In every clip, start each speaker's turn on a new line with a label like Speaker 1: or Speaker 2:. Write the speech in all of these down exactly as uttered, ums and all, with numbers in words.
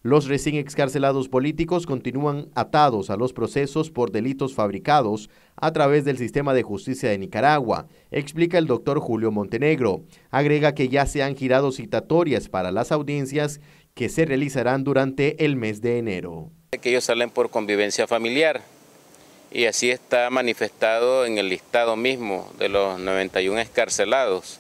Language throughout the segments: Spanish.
Speaker 1: Los recién excarcelados políticos continúan atados a los procesos por delitos fabricados a través del sistema de justicia de Nicaragua, explica el doctor Julio Montenegro. Agrega que ya se han girado citatorias para las audiencias que se realizarán durante el mes de enero.
Speaker 2: Que ellos salen por convivencia familiar y así está manifestado en el listado mismo de los noventa y uno excarcelados.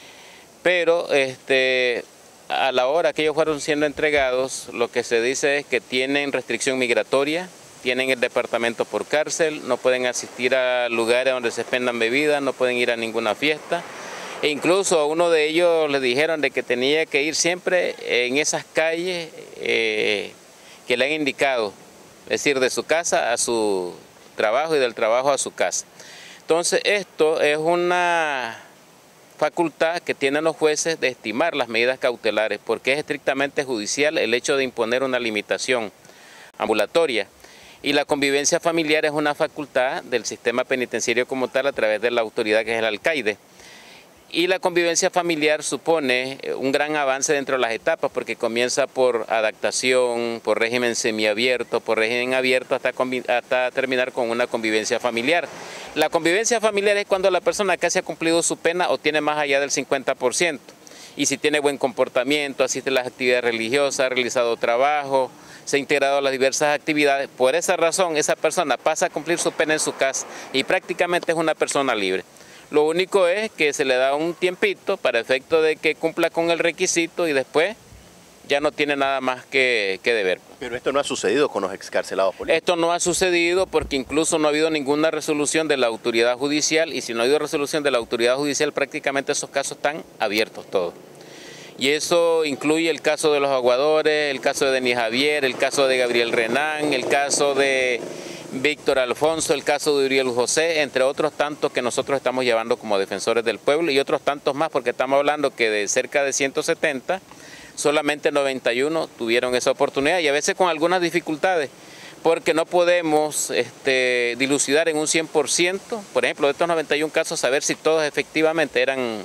Speaker 2: Pero este... a la hora que ellos fueron siendo entregados, lo que se dice es que tienen restricción migratoria, tienen el departamento por cárcel, no pueden asistir a lugares donde se expendan bebidas, no pueden ir a ninguna fiesta. E incluso a uno de ellos le dijeron de que tenía que ir siempre en esas calles eh, que le han indicado, es decir, de su casa a su trabajo y del trabajo a su casa. Entonces esto es una facultad que tienen los jueces de estimar las medidas cautelares, porque es estrictamente judicial el hecho de imponer una limitación ambulatoria. Y la convivencia familiar es una facultad del sistema penitenciario como tal a través de la autoridad que es el alcaide. Y la convivencia familiar supone un gran avance dentro de las etapas, porque comienza por adaptación, por régimen semiabierto, por régimen abierto, hasta, hasta terminar con una convivencia familiar. La convivencia familiar es cuando la persona casi ha cumplido su pena o tiene más allá del cincuenta por ciento. Y si tiene buen comportamiento, asiste a las actividades religiosas, ha realizado trabajo, se ha integrado a las diversas actividades. Por esa razón, esa persona pasa a cumplir su pena en su casa y prácticamente es una persona libre. Lo único es que se le da un tiempito para efecto de que cumpla con el requisito y después ya no tiene nada más que, que deber.
Speaker 3: Pero esto no ha sucedido con los excarcelados políticos.
Speaker 2: Esto no ha sucedido porque incluso no ha habido ninguna resolución de la autoridad judicial, y si no ha habido resolución de la autoridad judicial prácticamente esos casos están abiertos todos. Y eso incluye el caso de los aguadores, el caso de Denis Javier, el caso de Gabriel Renán, el caso de Víctor Alfonso, el caso de Uriel José, entre otros tantos que nosotros estamos llevando como defensores del pueblo, y otros tantos más, porque estamos hablando que de cerca de ciento setenta, solamente noventa y uno tuvieron esa oportunidad, y a veces con algunas dificultades, porque no podemos este, dilucidar en un cien por ciento, por ejemplo, de estos noventa y uno casos, saber si todos efectivamente eran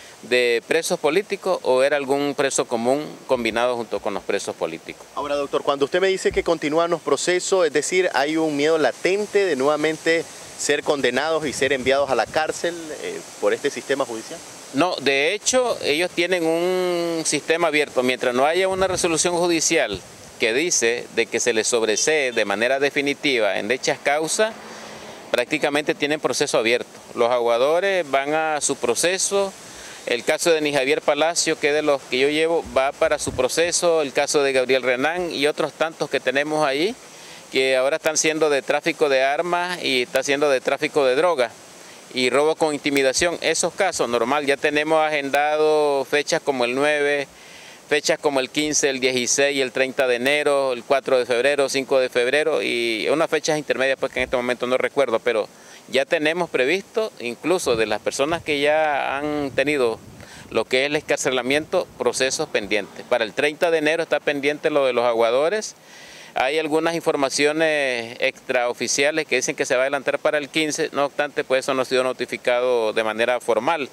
Speaker 2: de presos políticos o era algún preso común combinado junto con los presos políticos.
Speaker 3: Ahora, doctor, cuando usted me dice que continúan los procesos, es decir, hay un miedo latente de nuevamente ser condenados y ser enviados a la cárcel eh, por este sistema judicial.
Speaker 2: No, de hecho, ellos tienen un sistema abierto. Mientras no haya una resolución judicial que dice de que se les sobresee de manera definitiva en dichas causas, prácticamente tienen proceso abierto. Los aguadores van a su proceso. El caso de Denis Javier Palacio, que de los que yo llevo, va para su proceso. El caso de Gabriel Renán y otros tantos que tenemos ahí, que ahora están siendo de tráfico de armas y está siendo de tráfico de drogas y robo con intimidación. Esos casos, normal, ya tenemos agendado fechas como el nueve, fechas como el quince, el dieciséis, el treinta de enero, el cuatro de febrero, cinco de febrero y unas fechas intermedias pues que en este momento no recuerdo, pero ya tenemos previsto, incluso de las personas que ya han tenido lo que es el escarcelamiento, procesos pendientes. Para el treinta de enero está pendiente lo de los aguadores. Hay algunas informaciones extraoficiales que dicen que se va a adelantar para el quince, no obstante, pues eso no ha sido notificado de manera formal.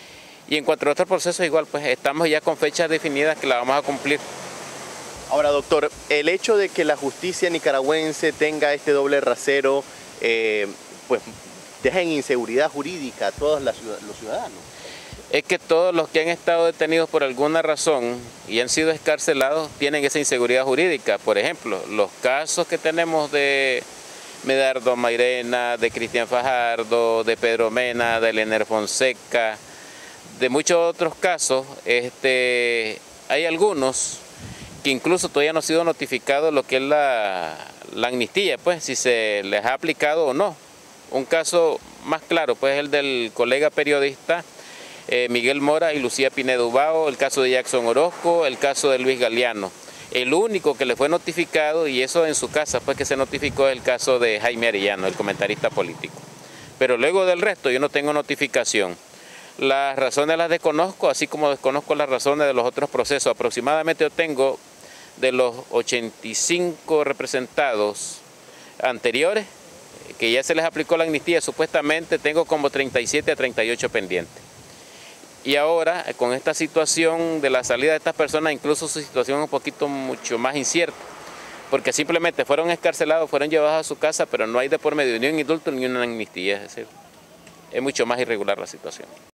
Speaker 2: Y en cuanto a otros procesos, igual, pues estamos ya con fechas definidas que la vamos a cumplir.
Speaker 3: Ahora, doctor, el hecho de que la justicia nicaragüense tenga este doble rasero, eh, pues deja en inseguridad jurídica a todos los ciudadanos.
Speaker 2: Es que todos los que han estado detenidos por alguna razón y han sido excarcelados tienen esa inseguridad jurídica. Por ejemplo, los casos que tenemos de Medardo Mairena, de Cristian Fajardo, de Pedro Mena, de Lener Fonseca, de muchos otros casos, este, hay algunos que incluso todavía no ha sido notificado lo que es la, la amnistía, pues si se les ha aplicado o no. Un caso más claro, pues el del colega periodista eh, Miguel Mora y Lucía Pinedo Ubao, el caso de Jackson Orozco, el caso de Luis Galeano. El único que le fue notificado, y eso en su casa, pues que se notificó, es el caso de Jaime Arellano, el comentarista político. Pero luego del resto yo no tengo notificación. Las razones las desconozco, así como desconozco las razones de los otros procesos. Aproximadamente yo tengo de los ochenta y cinco representados anteriores, que ya se les aplicó la amnistía, supuestamente tengo como treinta y siete a treinta y ocho pendientes. Y ahora, con esta situación de la salida de estas personas, incluso su situación es un poquito mucho más incierta, porque simplemente fueron escarcelados, fueron llevados a su casa, pero no hay de por medio ni un indulto ni una amnistía, es decir, es mucho más irregular la situación.